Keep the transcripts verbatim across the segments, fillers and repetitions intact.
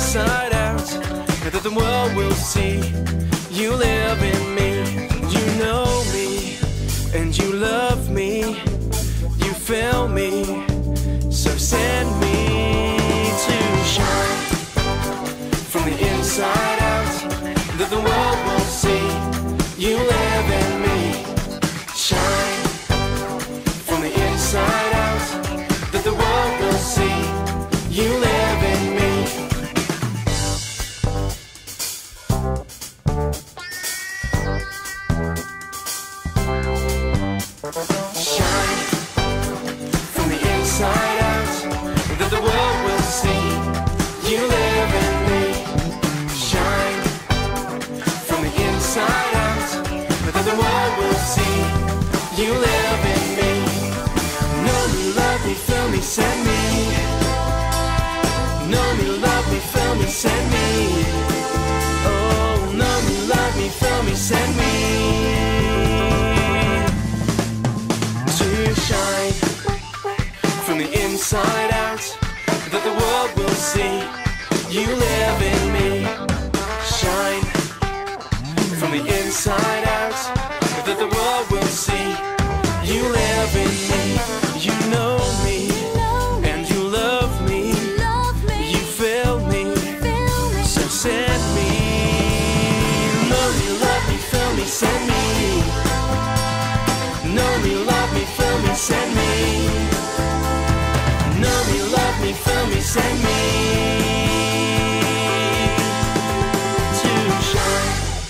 inside out, that the world will see you live in me. You know me, and you love me, you feel me, so send me to shine from the inside out, that the world will see you live in me. Shine from the inside out, that the world will see you live in me. Shine from the inside out, that the world will see you live in me. Shine from the inside out, that the world will see you live in me. Know me, love me, feel me, send me. Know me, love me, feel me, send me. Oh, know me, love me, feel me, send me. To shine from the inside out, that the world will see you live in me. Shine from the inside out, that the world will see you live in me. You know me, and you love me, you feel me, so send me. Know me, love me, feel me, send me. Know me, love me, feel me, send me. Know me, love me, feel me, send me. To shine.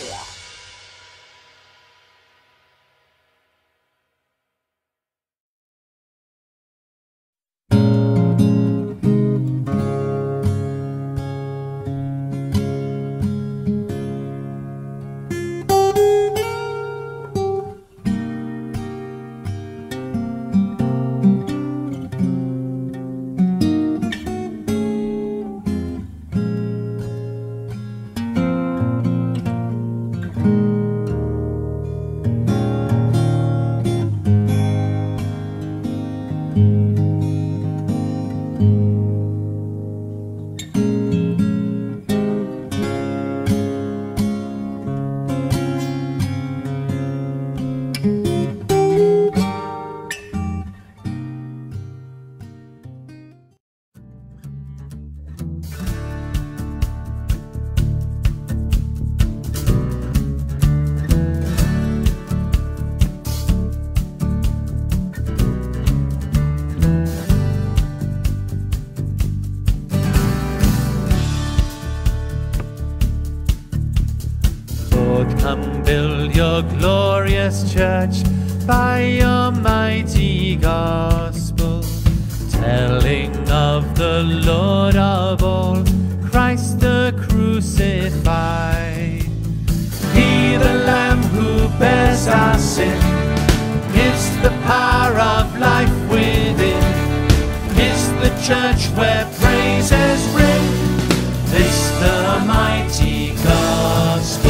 Come build your glorious church by your mighty gospel, telling of the Lord of all, Christ the crucified. He, the Lamb who bears our sin, is the power of life within, is the church where praises ring, this the mighty gospel.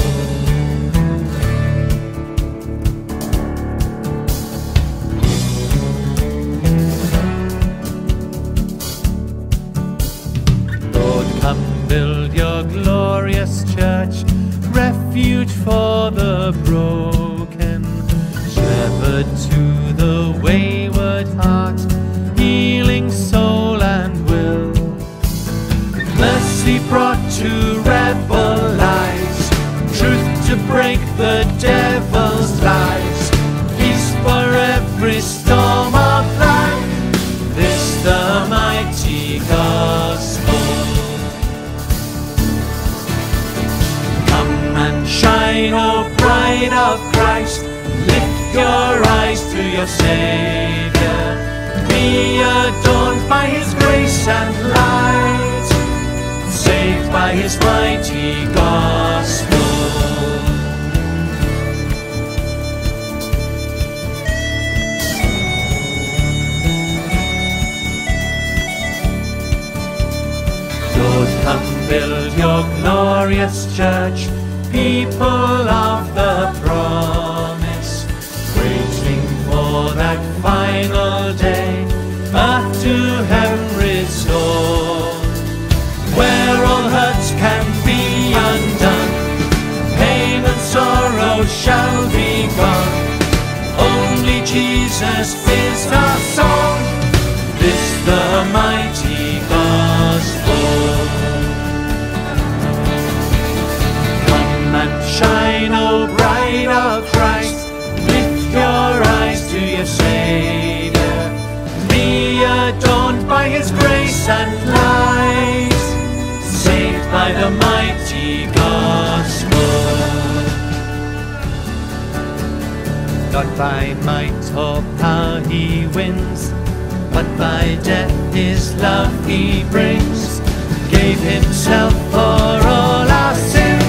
Come build your glorious church, refuge for the broken, shepherd to the wayward heart, healing soul and will, mercy brought to rebel lives, truth to break the devil's lies, peace for every storm of life, this the mighty gospel. Shine, O bride of Christ, lift your eyes to your Savior, be adorned by His grace and light, saved by His mighty gospel. Lord, come build your glorious church, people of the promise, waiting for that final day, earth to heaven restored, where all Jesus is our song, this the mighty gospel. Come and shine, O bride of Christ, lift your eyes to your Saviour. Be adorned by His grace and light, saved by the mighty gospel. Not by might or power He wins, but by death His love He brings. Gave Himself for all our sins.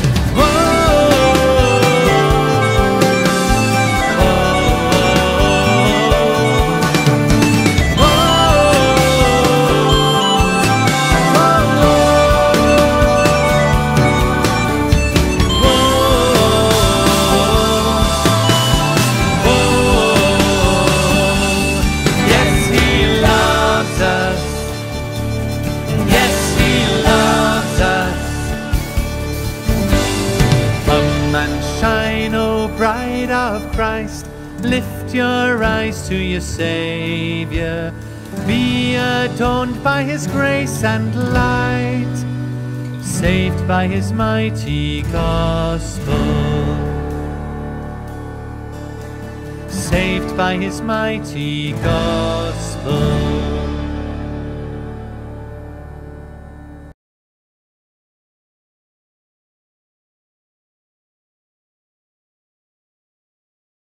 Bride of Christ, lift your eyes to your Saviour. Be adorned by His grace and light, saved by His mighty gospel. Saved by His mighty gospel.